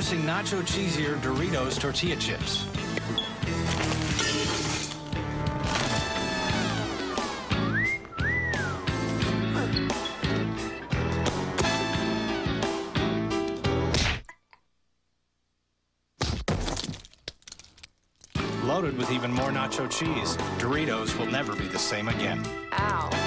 Introducing Nacho Cheesier Doritos Tortilla Chips. Loaded with even more nacho cheese, Doritos will never be the same again. Ow.